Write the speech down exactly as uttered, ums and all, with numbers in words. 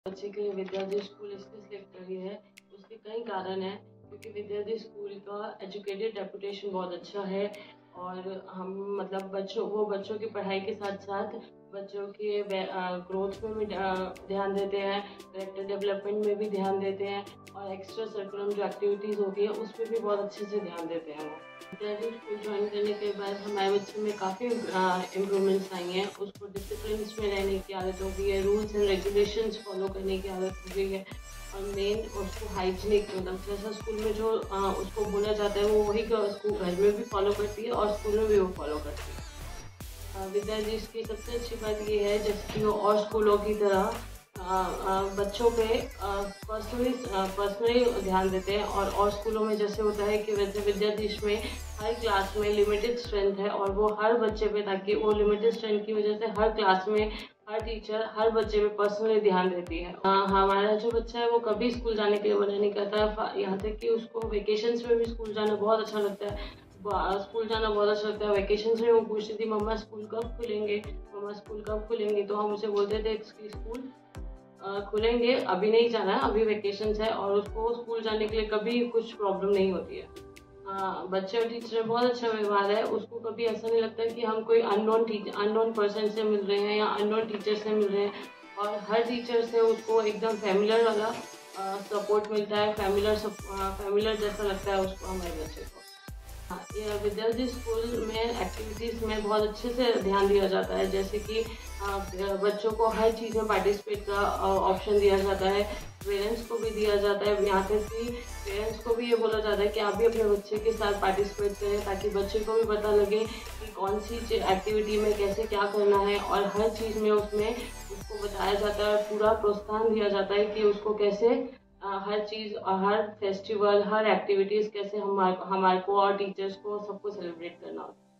बच्चे के लिए विद्यार्थी स्कूल इसलिए सिलेक्ट करी है, उसके कई कारण हैं। क्योंकि विद्यार्थी स्कूल का एजुकेटेड रेपुटेशन बहुत अच्छा है और हम मतलब बच्चों वो बच्चों की पढ़ाई के साथ साथ बच्चों के ग्रोथ में भी ध्यान देते हैं, कैरेक्टर डेवलपमेंट में भी ध्यान देते हैं और एक्स्ट्रा सर्कुलम जो एक्टिविटीज़ होती है उस पर भी बहुत अच्छे से ध्यान देते हैं वो। विद्यार्थी स्कूल ज्वाइन करने के बाद हमारे बच्चे में काफ़ी इम्प्रूवमेंट्स आई हैं। उसको डिसिप्लिन में रहने की आदत हो गई है, रूल्स एंड रेगुलेशंस फॉलो करने की आदत हो गई है और मेन उसको हाइजीनिक मतलब जैसा स्कूल में जो आ, उसको बोला जाता है वो वही स्कूल घर में भी फॉलो करती है और स्कूल में भी वो फॉलो करती है। विद्यार्थी की सबसे अच्छी बात ये है जैसे कि वो और स्कूलों की तरह आ, आ, बच्चों पे पर्सनली पर्सनली ध्यान देते हैं और और स्कूलों में जैसे होता है कि वैसे विद्याधीश में हर क्लास में लिमिटेड स्ट्रेंथ है और वो हर बच्चे पे ताकि वो लिमिटेड स्ट्रेंथ की वजह से हर क्लास में हर टीचर हर बच्चे पे पर्सनली ध्यान देती है। आ, हमारा जो बच्चा है वो कभी स्कूल जाने के लिए मना नहीं करता, यहाँ तक कि उसको वेकेशंस में भी स्कूल जाना बहुत अच्छा लगता है। स्कूल जाना बहुत अच्छा लगता है। वेकेशंस में वो पूछती थी मम्मा स्कूल कब खुलेंगे, मम्मा स्कूल कब खुलेंगे, तो हम उसे बोलते थे स्कूल खुलेंगे, अभी नहीं जाना है, अभी वेकेशंस है और उसको स्कूल जाने के लिए कभी कुछ प्रॉब्लम नहीं होती है। हाँ, बच्चे और टीचर में बहुत अच्छा व्यवहार है, उसको कभी ऐसा नहीं लगता कि हम कोई अननोन टीचर अननोन पर्सन से मिल रहे हैं या अननोन टीचर से मिल रहे हैं और हर टीचर से उसको एकदम फैमिलियर वाला सपोर्ट मिलता है, फैमिलियर फैमिलियर जैसा लगता है उसको हमारे बच्चे को। हाँ, ये विद्यार्थी स्कूल में एक्टिविटीज़ में बहुत अच्छे से ध्यान दिया जाता है, जैसे कि बच्चों को हर चीज़ में पार्टिसिपेट का ऑप्शन दिया जाता है, पेरेंट्स को भी दिया जाता है। यहाँ तक कि पेरेंट्स को भी ये बोला जाता है कि आप भी अपने बच्चे के साथ पार्टिसिपेट करें ताकि बच्चे को भी पता लगे कि कौन सी एक्टिविटी में कैसे क्या करना है और हर चीज़ में उसमें उसको बताया जाता है, पूरा प्रोत्साहन दिया जाता है कि उसको कैसे आ, हर चीज़ हर फेस्टिवल हर एक्टिविटीज़ कैसे हमारे हमारे को और टीचर्स को सबको सेलिब्रेट करना होता है।